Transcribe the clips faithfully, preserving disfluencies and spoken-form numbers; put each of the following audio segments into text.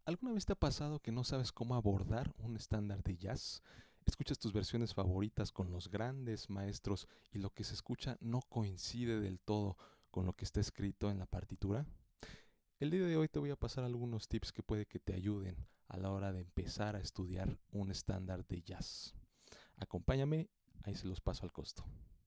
¿Alguna vez te ha pasado que no sabes cómo abordar un estándar de jazz? Escuchas tus versiones favoritas con los grandes maestros y lo que se escucha no coincide del todo con lo que está escrito en la partitura. El día de hoy te voy a pasar algunos tips que puede que te ayuden a la hora de empezar a estudiar un estándar de jazz. Acompáñame, ahí se los paso al costo.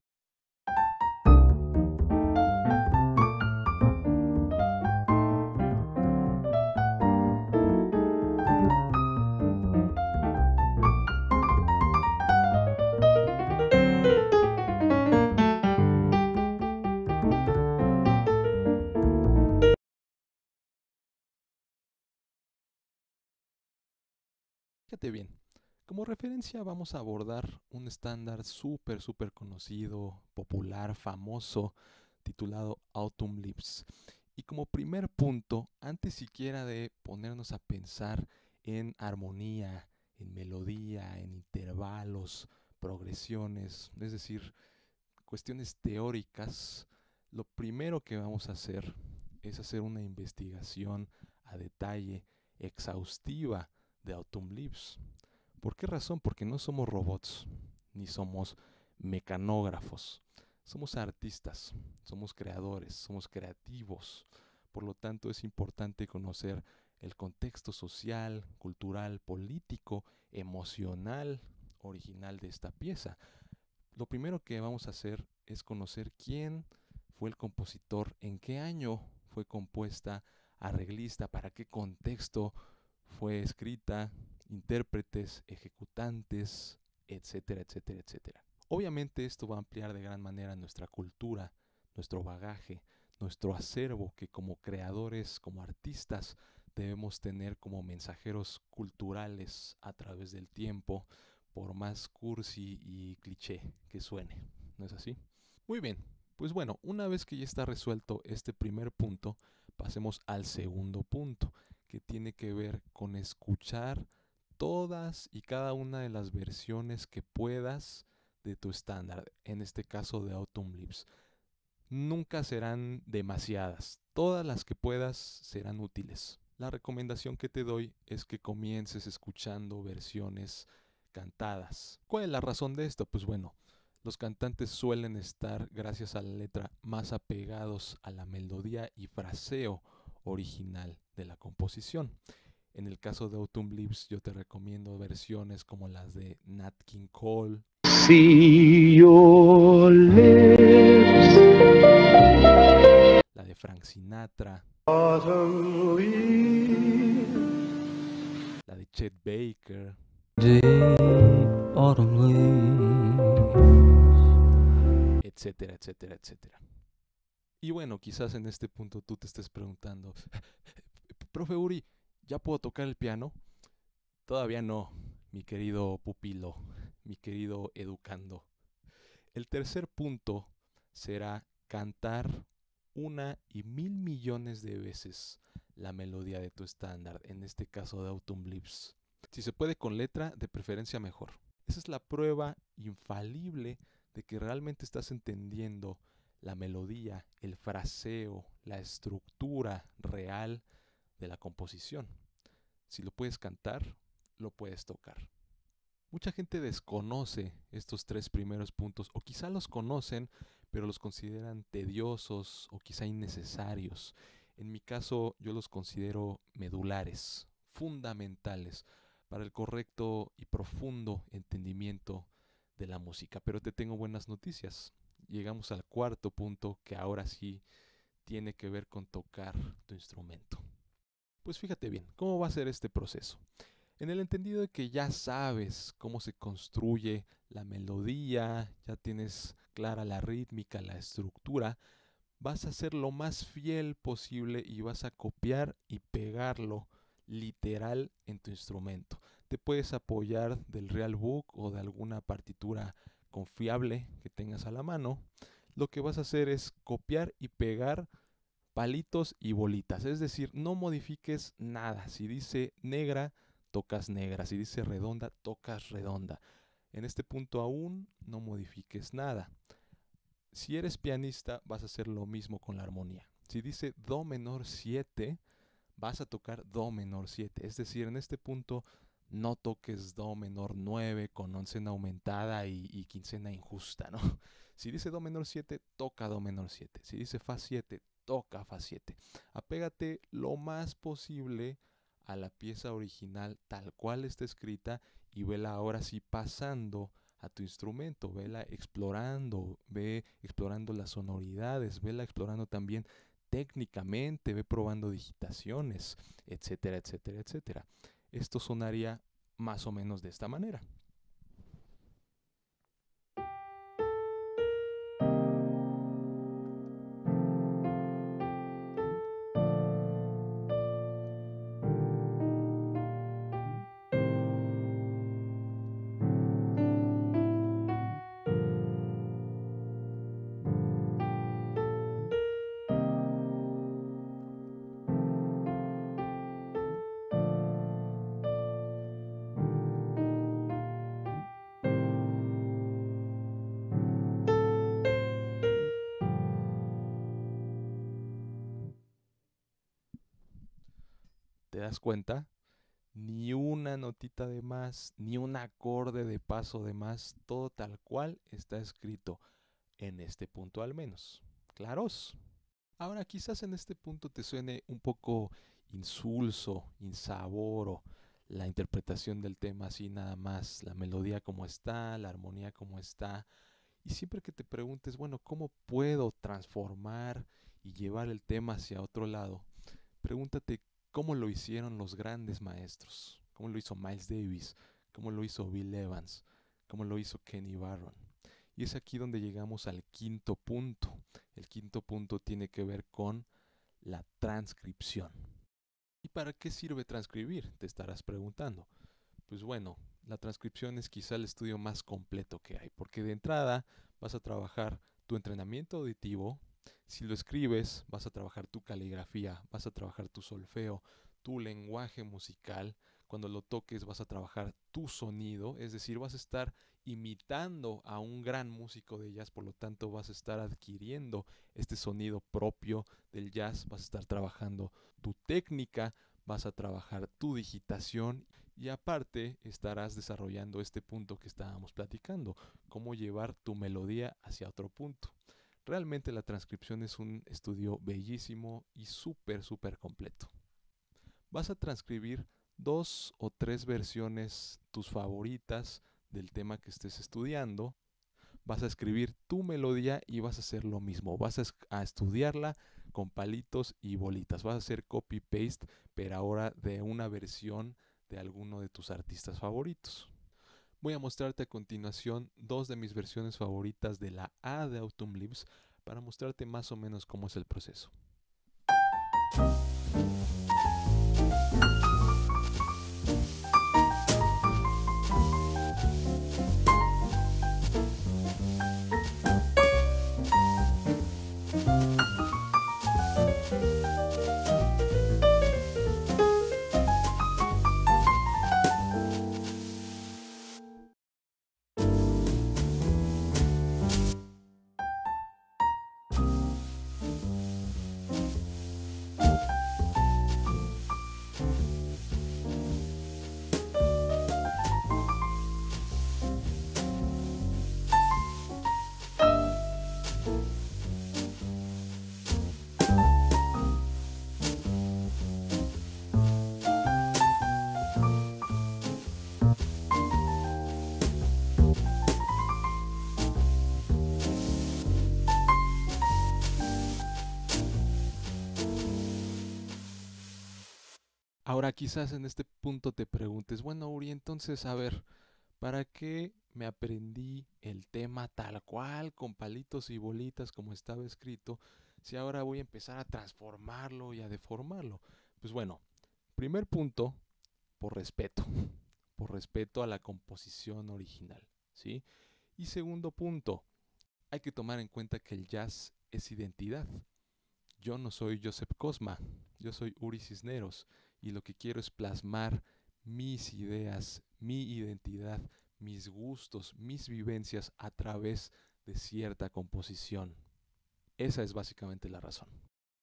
Fíjate bien, como referencia vamos a abordar un estándar súper, súper conocido, popular, famoso, titulado Autumn Leaves. Y como primer punto, antes siquiera de ponernos a pensar en armonía, en melodía, en intervalos, progresiones, es decir, cuestiones teóricas, lo primero que vamos a hacer es hacer una investigación a detalle, exhaustiva de Autumn Leaves. ¿Por qué razón? Porque no somos robots, ni somos mecanógrafos. Somos artistas, somos creadores, somos creativos. Por lo tanto, es importante conocer el contexto social, cultural, político, emocional, original de esta pieza. Lo primero que vamos a hacer es conocer quién fue el compositor, en qué año fue compuesta, arreglista, para qué contexto fue escrita, intérpretes, ejecutantes, etcétera, etcétera, etcétera. Obviamente esto va a ampliar de gran manera nuestra cultura, nuestro bagaje, nuestro acervo que como creadores, como artistas, debemos tener como mensajeros culturales a través del tiempo, por más cursi y cliché que suene. ¿No es así? Muy bien, pues bueno, una vez que ya está resuelto este primer punto, pasemos al segundo punto, que tiene que ver con escuchar todas y cada una de las versiones que puedas de tu estándar, en este caso de Autumn Leaves. Nunca serán demasiadas, todas las que puedas serán útiles. La recomendación que te doy es que comiences escuchando versiones cantadas. ¿Cuál es la razón de esto? Pues bueno, los cantantes suelen estar, gracias a la letra, más apegados a la melodía y fraseo original de la composición. En el caso de Autumn Leaves, yo te recomiendo versiones como las de Nat King Cole, See your lips, la de Frank Sinatra, autumn leaves, la de Chet Baker, deep autumn leaves. etcétera, etcétera, etcétera. Y bueno, quizás en este punto tú te estés preguntando, profe Uri, ¿ya puedo tocar el piano? Todavía no, mi querido pupilo, mi querido educando. El tercer punto será cantar una y mil millones de veces la melodía de tu estándar, en este caso de Autumn Leaves. Si se puede con letra, de preferencia mejor. Esa es la prueba infalible de que realmente estás entendiendo la melodía, el fraseo, la estructura real de la composición. Si lo puedes cantar, lo puedes tocar. Mucha gente desconoce estos tres primeros puntos, o quizá los conocen, pero los consideran tediosos o quizá innecesarios. En mi caso, yo los considero medulares, fundamentales para el correcto y profundo entendimiento de la música. Pero te tengo buenas noticias. Llegamos al cuarto punto, que ahora sí tiene que ver con tocar tu instrumento. Pues fíjate bien, ¿cómo va a ser este proceso? En el entendido de que ya sabes cómo se construye la melodía, ya tienes clara la rítmica, la estructura, vas a ser lo más fiel posible y vas a copiar y pegarlo literal en tu instrumento. Te puedes apoyar del real book o de alguna partitura confiable que tengas a la mano. Lo que vas a hacer es copiar y pegar palitos y bolitas, es decir, no modifiques nada. Si dice negra, tocas negra. Si dice redonda, tocas redonda. En este punto aún no modifiques nada. Si eres pianista, vas a hacer lo mismo con la armonía. Si dice do menor siete, vas a tocar do menor siete. Es decir, en este punto no toques do menor nueve con oncena aumentada y, y quincena injusta, ¿no? Si dice do menor siete, toca do menor siete. Si dice fa siete, toca fa siete. Apégate lo más posible a la pieza original tal cual está escrita y vela ahora sí pasando a tu instrumento, vela explorando, ve explorando las sonoridades, vela explorando también técnicamente, ve probando digitaciones, etcétera, etcétera, etcétera. Esto sonaría más o menos de esta manera. ¿Te das cuenta? Ni una notita de más, ni un acorde de paso de más, todo tal cual está escrito en este punto al menos. ¿Claros? Ahora quizás en este punto te suene un poco insulso, insaboro, la interpretación del tema así nada más, la melodía como está, la armonía como está. Y siempre que te preguntes, bueno, ¿cómo puedo transformar y llevar el tema hacia otro lado? Pregúntate cómo lo hicieron los grandes maestros, cómo lo hizo Miles Davis, cómo lo hizo Bill Evans, cómo lo hizo Kenny Barron. Y es aquí donde llegamos al quinto punto. El quinto punto tiene que ver con la transcripción. ¿Y para qué sirve transcribir? Te estarás preguntando. Pues bueno, la transcripción es quizá el estudio más completo que hay, porque de entrada vas a trabajar tu entrenamiento auditivo. Si lo escribes, vas a trabajar tu caligrafía, vas a trabajar tu solfeo, tu lenguaje musical. Cuando lo toques vas a trabajar tu sonido, es decir, vas a estar imitando a un gran músico de jazz, por lo tanto vas a estar adquiriendo este sonido propio del jazz, vas a estar trabajando tu técnica, vas a trabajar tu digitación y aparte estarás desarrollando este punto que estábamos platicando, cómo llevar tu melodía hacia otro punto. Realmente la transcripción es un estudio bellísimo y súper, súper completo. Vas a transcribir dos o tres versiones, tus favoritas del tema que estés estudiando. Vas a escribir tu melodía y vas a hacer lo mismo. Vas a, a estudiarla con palitos y bolitas. Vas a hacer copy-paste, pero ahora de una versión de alguno de tus artistas favoritos. Voy a mostrarte a continuación dos de mis versiones favoritas de la A de Autumn Leaves para mostrarte más o menos cómo es el proceso. Ahora quizás en este punto te preguntes, bueno Uri, entonces a ver, ¿para qué me aprendí el tema tal cual, con palitos y bolitas como estaba escrito, si ahora voy a empezar a transformarlo y a deformarlo? Pues bueno, primer punto, por respeto, por respeto a la composición original, ¿sí? Y segundo punto, hay que tomar en cuenta que el jazz es identidad. Yo no soy Joseph Cosma, yo soy Uri Cisneros y lo que quiero es plasmar mis ideas, mi identidad, mis gustos, mis vivencias a través de cierta composición. Esa es básicamente la razón.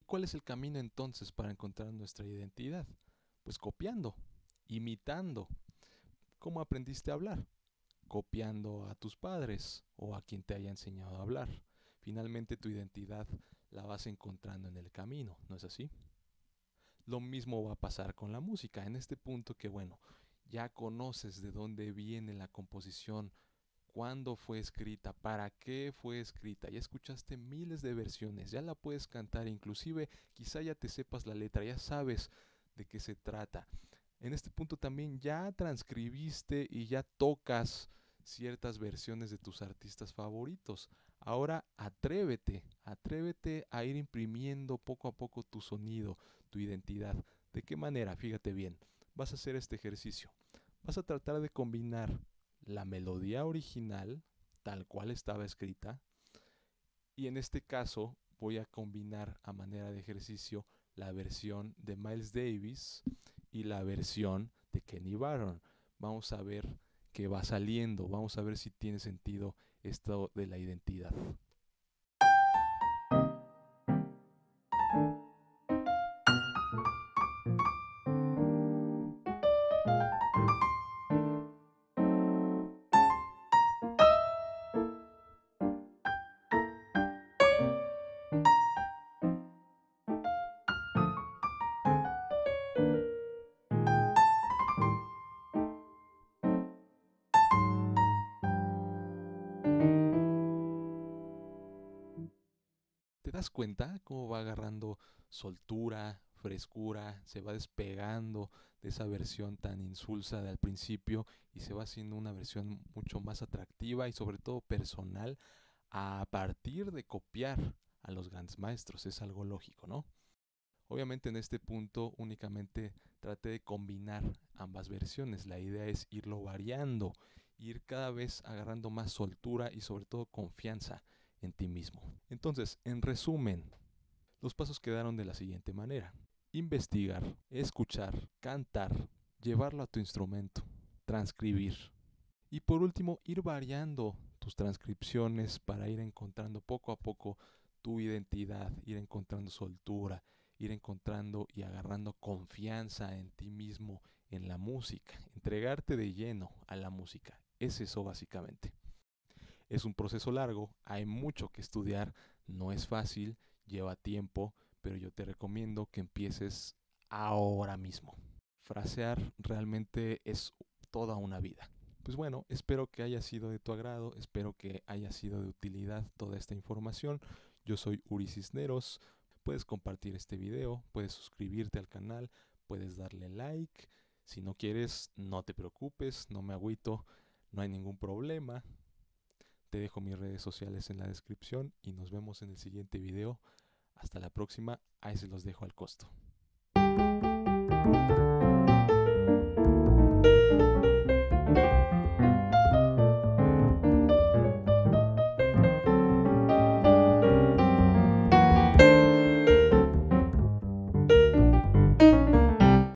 ¿Cuál es el camino entonces para encontrar nuestra identidad? Pues copiando, imitando. ¿Cómo aprendiste a hablar? Copiando a tus padres o a quien te haya enseñado a hablar. Finalmente tu identidad la vas encontrando en el camino, ¿no es así? Lo mismo va a pasar con la música, en este punto que bueno, ya conoces de dónde viene la composición, cuándo fue escrita, para qué fue escrita, ya escuchaste miles de versiones, ya la puedes cantar, inclusive quizá ya te sepas la letra, ya sabes de qué se trata. En este punto también ya transcribiste y ya tocas ciertas versiones de tus artistas favoritos. Ahora atrévete, atrévete a ir imprimiendo poco a poco tu sonido, tu identidad. ¿De qué manera? Fíjate bien, vas a hacer este ejercicio. Vas a tratar de combinar la melodía original, tal cual estaba escrita, y en este caso voy a combinar a manera de ejercicio la versión de Miles Davis y la versión de Kenny Barron. Vamos a ver qué va saliendo, vamos a ver si tiene sentido esto de la identidad. ¿Te das cuenta cómo va agarrando soltura, frescura, se va despegando de esa versión tan insulsa del principio y se va haciendo una versión mucho más atractiva y sobre todo personal a partir de copiar a los grandes maestros? Es algo lógico, ¿no? Obviamente en este punto únicamente traté de combinar ambas versiones. La idea es irlo variando, ir cada vez agarrando más soltura y sobre todo confianza en ti mismo. Entonces, en resumen, los pasos quedaron de la siguiente manera: investigar, escuchar, cantar, llevarlo a tu instrumento, transcribir. Y por último, ir variando tus transcripciones para ir encontrando poco a poco tu identidad, ir encontrando soltura, ir encontrando y agarrando confianza en ti mismo, en la música, entregarte de lleno a la música. Es eso básicamente. Es un proceso largo, hay mucho que estudiar, no es fácil, lleva tiempo, pero yo te recomiendo que empieces ahora mismo. Frasear realmente es toda una vida. Pues bueno, espero que haya sido de tu agrado, espero que haya sido de utilidad toda esta información. Yo soy Uri Cisneros, puedes compartir este video, puedes suscribirte al canal, puedes darle like. Si no quieres, no te preocupes, no me agüito, no hay ningún problema. Te dejo mis redes sociales en la descripción y nos vemos en el siguiente video. Hasta la próxima, ahí se los dejo al costo.